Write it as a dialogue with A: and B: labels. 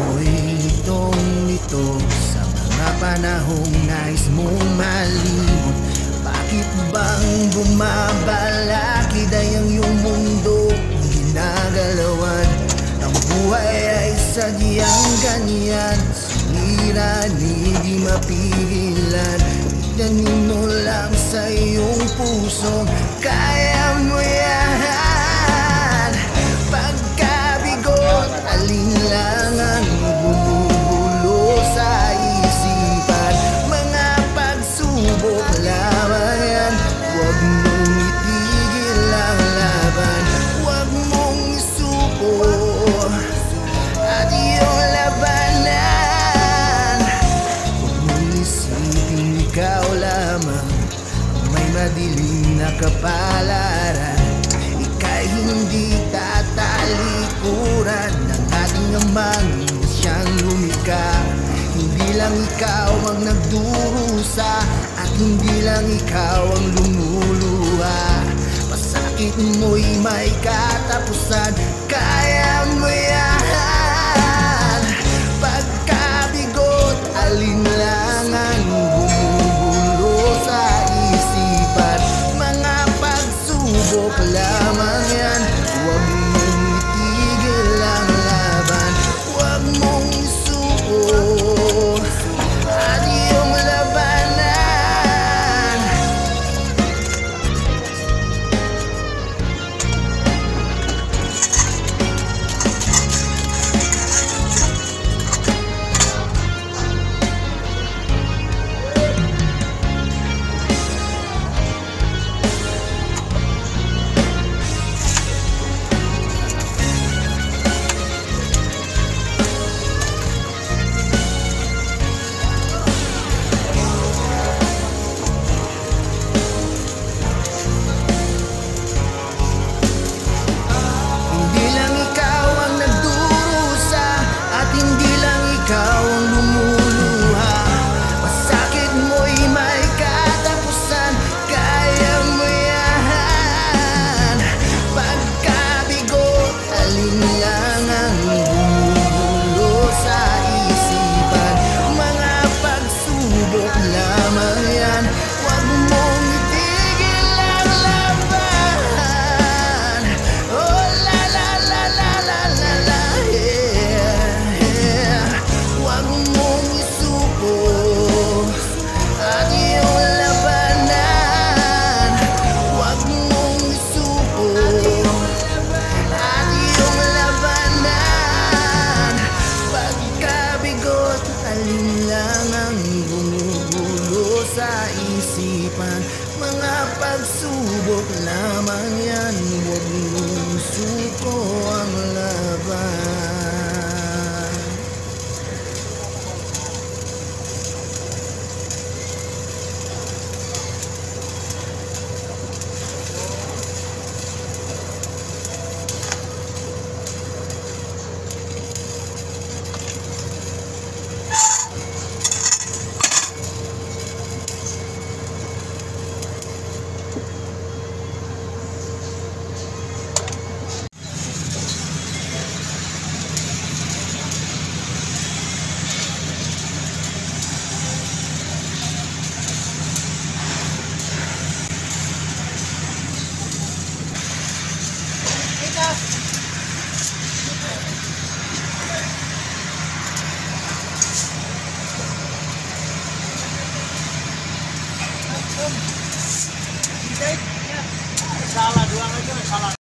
A: mo'y litong-lito sa mga panahong nais mong malimot. Bakit bang bumabalakid ay ang iyong mundo ginagalawan? Ang buhay ay sadyang ganyan, sumira di mapigilan. Itanin mo lang sa iyong puso, kaya mo yan. Pagkabigot, alinlangan bumubulo sa isipan. Mga pagsubok lamang yan, huwag mong itigil ang laban. Huwag mong isuko at iyong labanan. Huwag mong isipin ikaw lamang may madilim na kapalaran. Ika'y hindi tatalikuran ng ating amang siyang lumika. Hindi lang ikaw ang nagdurusa at hindi lang ikaw ang lumuluha. Pasakit mo'y may katapusan, kaya mo yan. Pagkabigot, alinlangan bumubulo sa isipan. Mga pagsubok lamang yan, huwag mong itigil ang laban. Huwag mong isuko at iyong labanan. Hindi lang ikaw ang nagdurusa at hindi lang ikaw ang lumuluha. Masakit mo'y may katapusan, kaya mo yan. Pagkabigot, alinlangang bumubulo sa isipan. Mga pagsubok lamang yan, huwag mong itigil ang laban. Oh la la la la la la la, yeah. Huwag mong isuko at iyong labanan. Huwag mong isuko at iyong labanan. Pagkabigot, alinlangang bumubulo sa isipan. Mga pagsubok lamang yan, huwag mong suko ang laban.
B: Salah dua aja, salah.